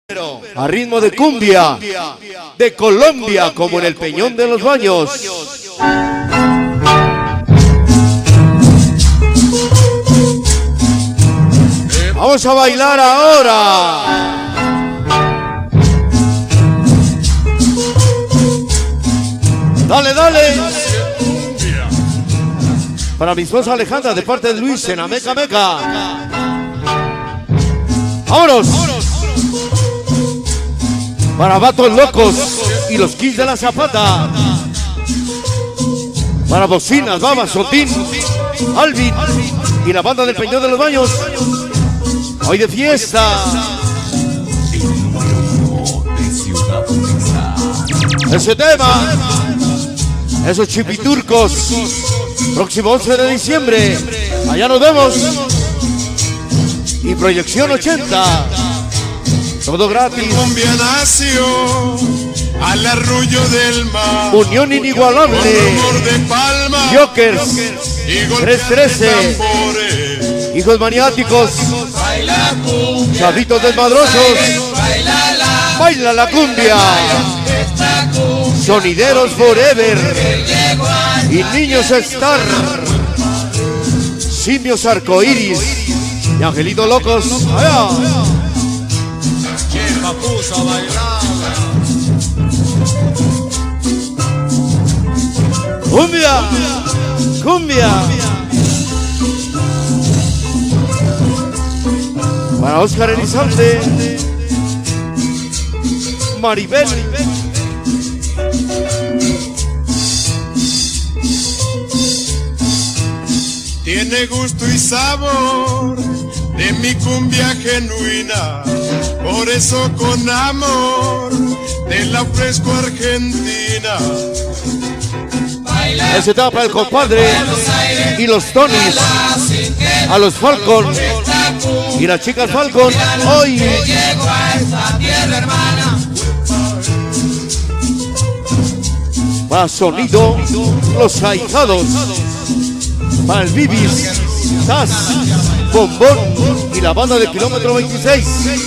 A ritmo de cumbia de Colombia, como en el Peñón de los Baños. Vamos a bailar ahora. Dale, dale. Para mi esposa Alejandra, de parte de Luis en Ameca Meca. ¡Vámonos! Para Vatos Locos y los Kings de la Zapata. Para Bocinas, Baba, Sotín, Alvin y la banda del Peñón de los Baños. Hoy de fiesta. Ese tema, esos chipiturcos. Próximo 11 de diciembre. Allá nos vemos. Y proyección 80. Todo gratis. Colombia nació al arrullo del mar. Unión inigualable. De palma, Jokers. y 313. Hijos maniáticos. Chavitos desmadrosos. Baila la cumbia. Sonideros forever. Y niños star. Simios arcoíris. Y angelitos locos. ¡Allá! Cumbia, cumbia. Para Oscar Elizalde, Maribel. Tiene gusto y sabor de mi cumbia genuina, por eso con amor te la ofrezco Argentina. Ese tema para el compadre y los Tonys, a los Falcon y las chicas Falcon. Hoy para Sonido, los ahijados, para el Bibis, Taz, Bombón y la banda del kilómetro 26.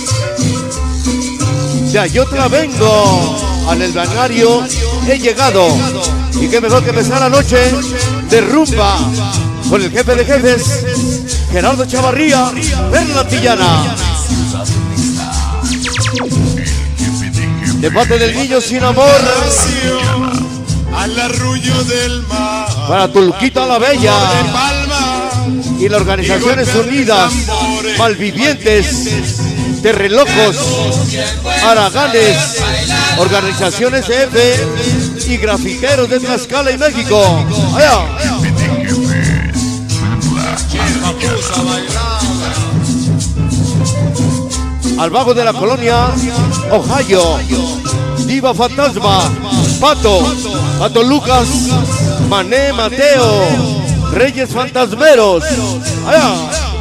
De Ayotla vengo, al El Balneario he llegado. Y qué mejor que empezar la noche de rumba con el jefe de jefes, Gerardo Chavarría, Perla Tillana. De parte del niño sin amor, al arrullo del mar. para Tuluquita la Bella y las Organizaciones Unidas, Malvivientes, Terrelocos, Araganes, Organizaciones F y Grafiteros de Tlaxcala y México. Allá. Al vago de la colonia Ohio, Diva Fantasma, Pato Lucas, Mané Mateo, Reyes Fantasmeros. Allá.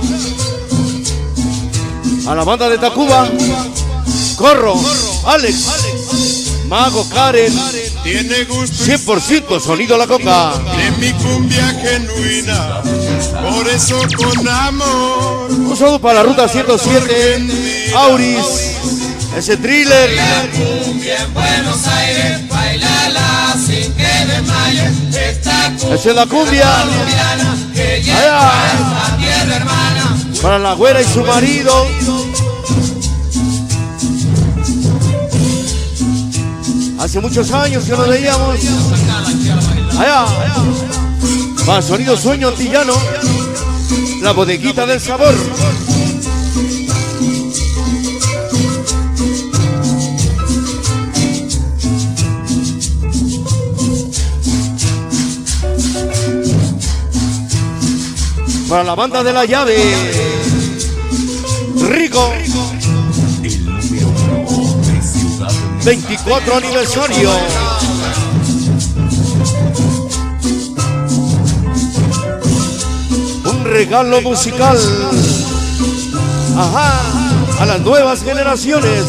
A la banda de Tacuba, Corro, Alex, Mago, Karen. Tiene gusto 100% sonido La Coca. de mi cumbia genuina, por eso con amor. Un saludo para la ruta 107, Auris, ese thriller. Esa es la cumbia. Allá. Para la güera y su marido. Hace muchos años que nos veíamos. Allá. Para Sonido Sueño Antillano, la bodeguita del sabor. Para la banda de La Llave, Rico. 24 aniversario. Un regalo musical. Ajá. A las nuevas generaciones.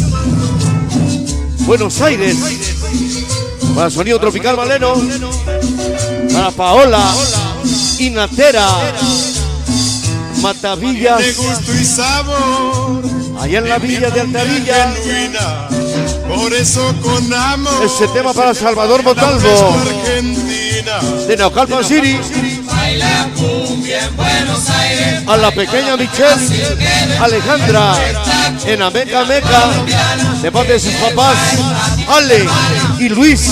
Buenos Aires. Para Sonido Tropical Valeno. Para Paola y Natera. Matavillas, de gusto y sabor allá en la villa de Altarilla. Genuina, por eso con amor. Ese tema para Salvador Montalvo, de Naucalpan City. Baila cumbia en Buenos Aires. A la pequeña Michelle Alejandra en Ameca Meca, de parte de sus papás Ale y Luis.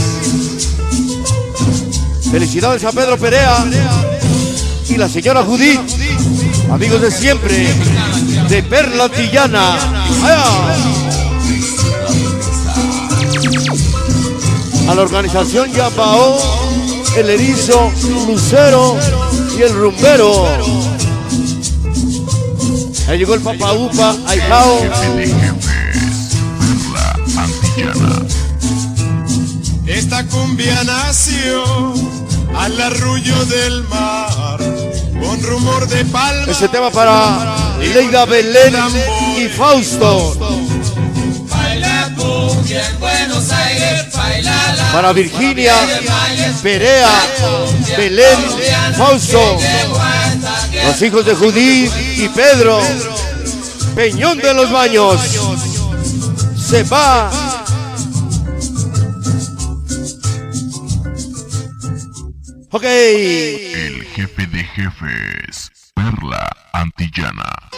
Felicidades a Pedro Perea y la señora Judith, amigos de siempre, de Perla Antillana. A la organización Yambao, el Erizo, Lucero y el Rumbero. Ahí llegó el Papa Upa, Aijao. Perla Antillana. Esta cumbia nació al arrullo del mar, con rumor de palma. Ese tema para Leida Belén y Fausto. Baila cumbia en Buenos Aires. Baila la Para Virginia, Perea, Belén, Fausto. Los hijos de Judith y Pedro. Peñón de los Baños. Se va. Ok. El jefe de jefes, Perla Antillana.